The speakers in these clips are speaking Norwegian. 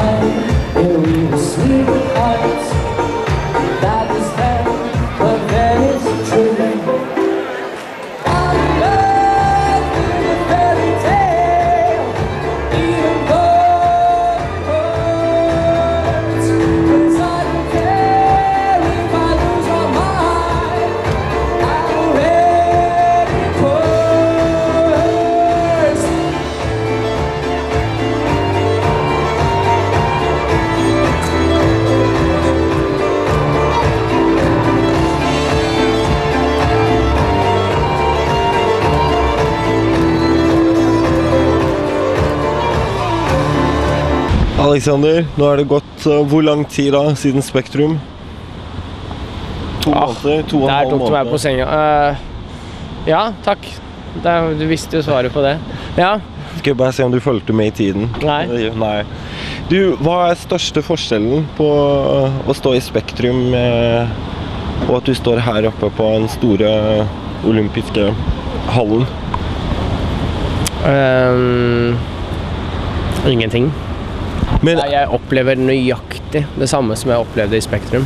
Alexander, nå har det gått hvor lang tid da siden Spektrum? 2 måneder, 2,5 måneder. Der tok du meg på senga. Ja, takk. Du visste jo svaret på det. Ja. Skal jeg bare se om du følte med i tiden? Nei. Nei. Du, hva er største forskjellen på å stå i Spektrum og at du står her oppe på den store olympiske hallen? Ingenting. Men jeg opplever nøyaktig det samme som jeg opplevde i Spektrum.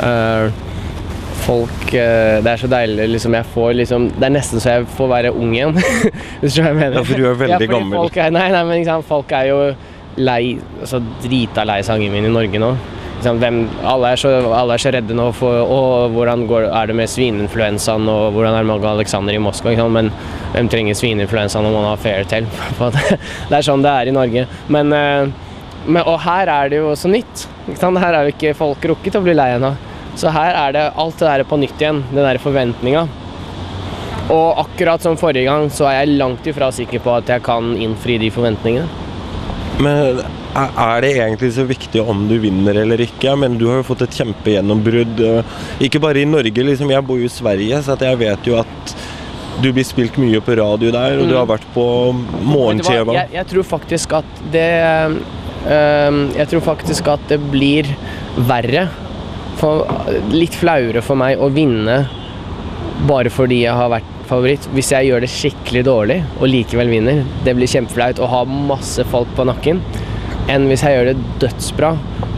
Folk, det er så deilig, liksom, jeg får liksom, det er nesten så jeg får være ung igjen, hvis du hva jeg mener. Ja, for du er veldig gammel. Men liksom, folk er jo lei, altså drita lei sangen min i Norge nå. Liksom, alle er så redde nå for, hvordan er det med svininfluensaen, og hvordan er det med Alexander i Moskva, liksom? Men hvem trenger svininfluensaen når man har fairytale? Det er sånn det er i Norge. Og her er det jo så nytt. Her er jo ikke folk rukket å bli lei ennå. Så her er det alt det der på nytt igjen, den der forventningen. Og akkurat som forrige gang, så er jeg langt ifra sikker på at jeg kan innfri de forventningene. Men er det egentlig så viktig om du vinner eller ikke? Men du har jo fått et kjempegjennombrudd. Ikke bare i Norge, liksom. Jeg bor jo i Sverige, så jeg vet jo at du blir spilt mye på radio der, og du har vært på morgen-TV. Jeg tror faktisk at det blir verre, litt flauere for meg å vinne bare fordi jeg har vært favoritt. Hvis jeg gjør det skikkelig dårlig og likevel vinner, det blir kjempeflaut å ha masse folk på nakken, enn hvis jeg gjør det dødsbra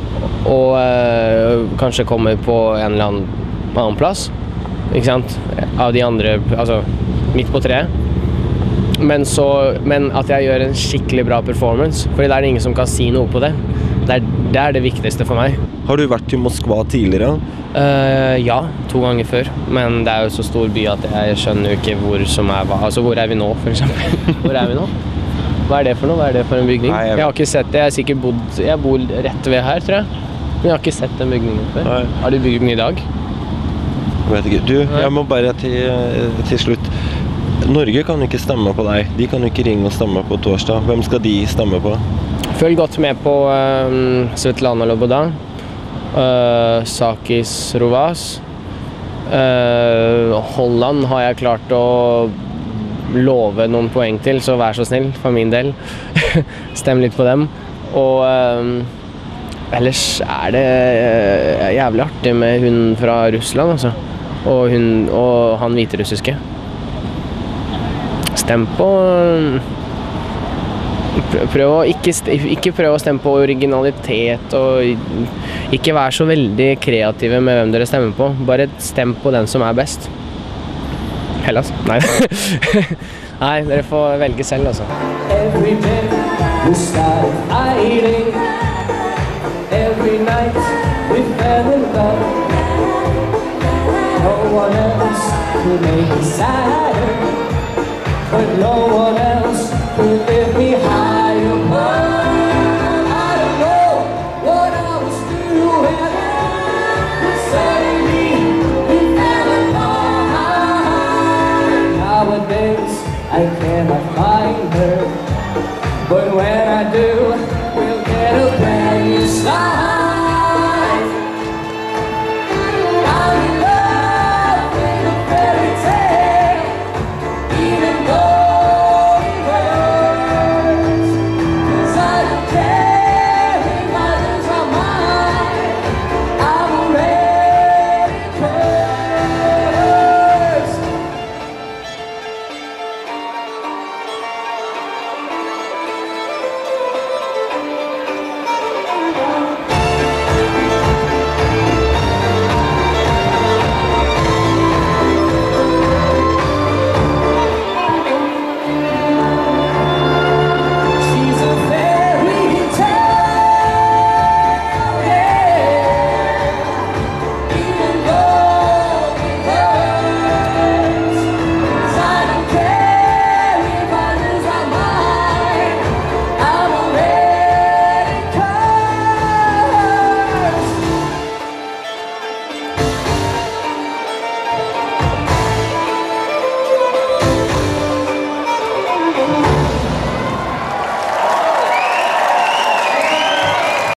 og kanskje kommer på en eller annen plass, ikke sant? Av de andre, altså midt på treet. Men at jeg gjør en skikkelig bra performance, fordi det er ingen som kan si noe på det. Det er det viktigste for meg. Har du vært i Moskva tidligere? Ja, 2 ganger før. Men det er jo så stor by at jeg skjønner jo ikke hvor som er hva. Altså, hvor er vi nå, for eksempel? Hvor er vi nå? Hva er det for noe? Hva er det for en bygning? Nei, jeg har ikke sett det. Jeg bor rett ved her, tror jeg. Men jeg har ikke sett den bygningen før. Nei. Har du bygd den i dag? Jeg vet ikke. Du, jeg må bare til slutt. Norge kan ikke stemme på deg. De kan ikke ringe og stemme på torsdag. Hvem skal de stemme på? Følg godt med på Svetlana Loboda, Sakis Rovas. Holland har jeg klart å love noen poeng til, så vær så snill, for min del. Stem litt på dem. Og ellers er det jævlig artig med hun fra Russland, altså. Og han hviterussiske. Stem på... Ikke prøv å stemme på originalitet, og ikke vær så veldig kreative med hvem dere stemmer på. Bare stem på den som er best. Hellas? Nei. Nei, dere får velge selv, altså.